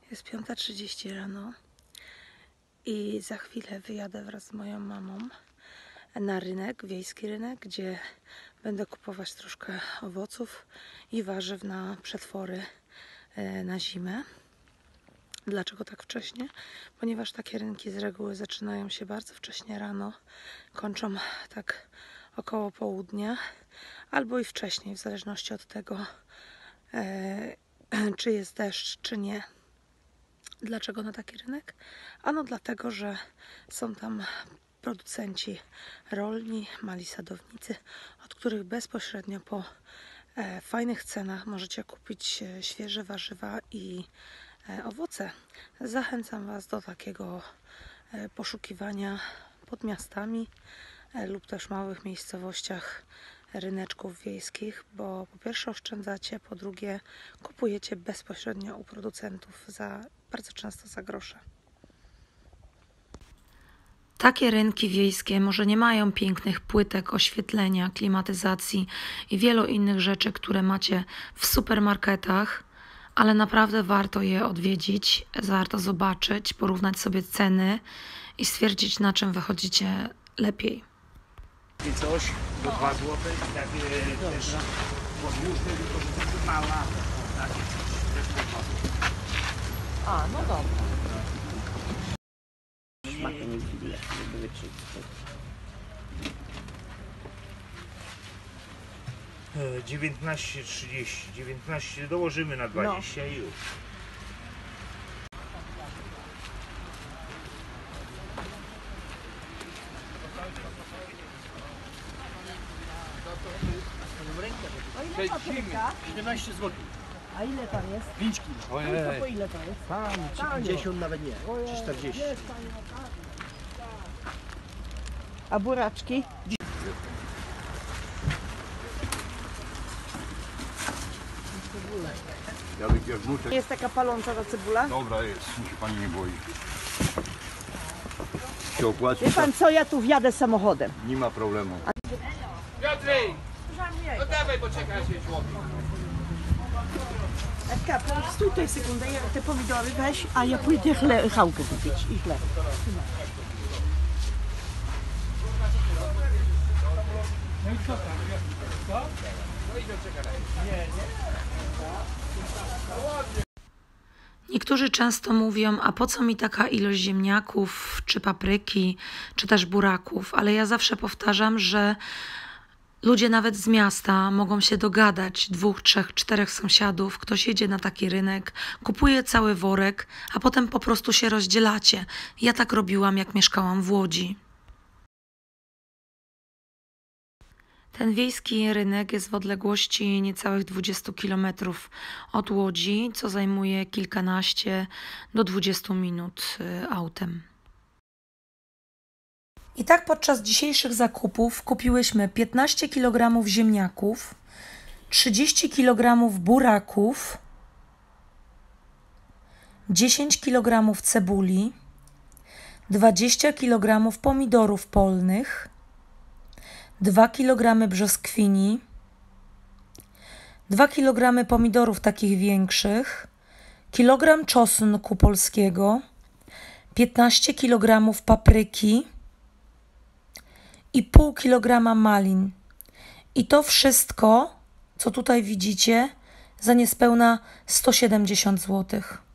Jest 5:30 rano i za chwilę wyjadę wraz z moją mamą na rynek, wiejski rynek, gdzie będę kupować troszkę owoców i warzyw na przetwory na zimę. Dlaczego tak wcześnie? Ponieważ takie rynki z reguły zaczynają się bardzo wcześnie rano, kończą tak około południa albo i wcześniej, w zależności od tego, czy jest deszcz, czy nie. Dlaczego na taki rynek? Ano dlatego, że są tam producenci rolni, mali sadownicy, od których bezpośrednio po fajnych cenach możecie kupić świeże warzywa i owoce. Zachęcam Was do takiego poszukiwania pod miastami lub też małych miejscowościach ryneczków wiejskich, bo po pierwsze oszczędzacie, po drugie kupujecie bezpośrednio u producentów bardzo często za grosze. Takie rynki wiejskie może nie mają pięknych płytek, oświetlenia, klimatyzacji i wielu innych rzeczy, które macie w supermarketach, ale naprawdę warto je odwiedzić, warto zobaczyć, porównać sobie ceny i stwierdzić, na czym wychodzicie lepiej. I coś do 2 zł, takie też podłużne, tylko że to mała, takie coś też po 2 zł. A, no dobra. Smakiem nie chwilę, żeby wyczyć. 19,30, 19 dołożymy na 20 i już. A ile papryka? 17 zł. A ile tam jest? 5 kg. To po ile to jest? Tam 50 nawet nie, czy 40. A buraczki? Ja wypierdnuczę. Jest taka paląca ta cebula? Dobra jest, niech się pani nie boi. Się opłaci, Wie pan co, ja tu wjadę samochodem. nie ma problemu. Piotrek! No dawaj, bo czekaj się człowiek. Edka, stój tutaj sekundę, ja te pomidory weź, a ja pójdę chałkę kupić i chleb. Niektórzy często mówią, a po co mi taka ilość ziemniaków, czy papryki, czy też buraków, ale ja zawsze powtarzam, że ludzie nawet z miasta mogą się dogadać, 2, 3, 4 sąsiadów, ktoś jedzie na taki rynek, kupuje cały worek, a potem po prostu się rozdzielacie. Ja tak robiłam, jak mieszkałam w Łodzi. Ten wiejski rynek jest w odległości niecałych 20 km od Łodzi, co zajmuje kilkanaście do 20 minut autem. I tak podczas dzisiejszych zakupów kupiłyśmy 15 kg ziemniaków, 30 kg buraków, 10 kg cebuli, 20 kg pomidorów polnych, 2 kg brzoskwini, 2 kg pomidorów takich większych, kilogram czosnku polskiego, 15 kg papryki i pół kilograma malin. I to wszystko, co tutaj widzicie, za niespełna 170 zł.